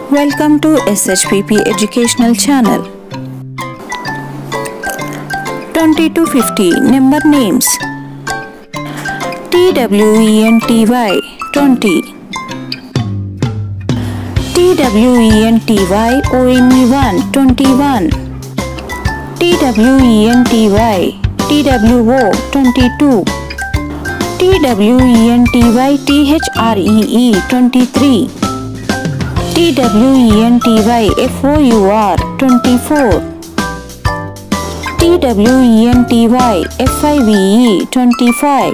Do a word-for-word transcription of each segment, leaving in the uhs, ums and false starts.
Welcome to S H P P Educational Channel. twenty to fifty number names. T W E N T Y twenty. T W E N T Y O N E one twenty-one. T W E N T Y T W O twenty-two. T W E N T Y T H R E E twenty-three. T W E N T Y F O U R twenty-four. T W E N T Y F I V E twenty-five.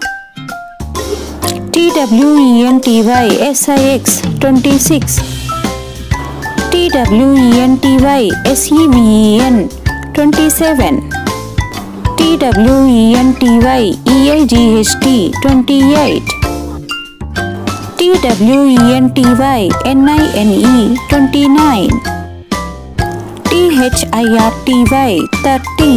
T W E N T Y S I X twenty-six. T W E N T Y S E V E N twenty-seven. T W E N T Y E I G H T twenty-eight. T W E N T Y N I N E twenty-nine. T H I R T Y thirty.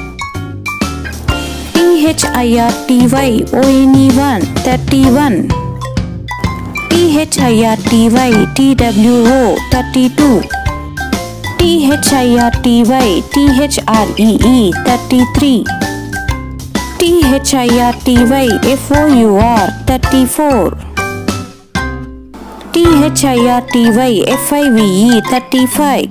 T H I R T Y O N E one thirty-one. T H I R T Y T W O thirty-two. T H I R T Y T H R E E thirty-three. T H I R T Y F O U R thirty-four. T H I R T Y F I V E thirty-five.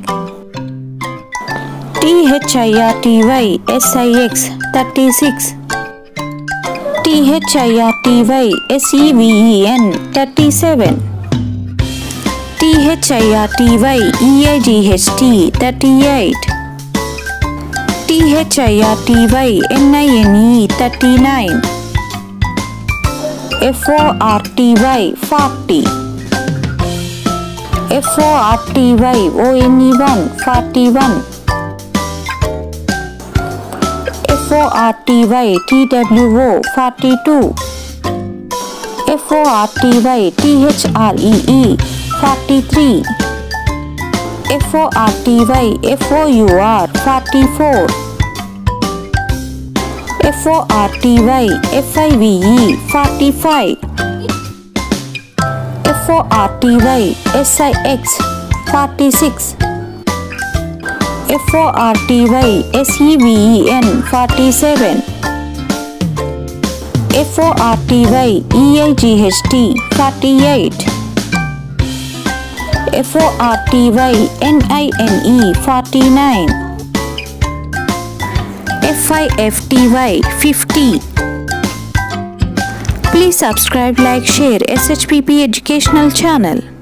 T H I R T Y S I X thirty-six. T H I R T Y S E V E N thirty-seven. T H I R T Y E I G H T thirty-eight. T H I R T Y N I N E thirty-nine. F O R T Y forty. F O R T Y O N E one forty-one. F O R T Y T W O forty-two. F O R T Y T H R E E forty-three. F O R T Y F O U R forty-four. F O R T Y F I V E forty-five. F O R T Y S I X forty-six. F O R T Y S E V E N forty-seven. F O R T Y E I G H T forty-eight. F O R T Y N I N E forty-nine. F I F T Y fifty. Please subscribe, like, share S H P P Educational Channel.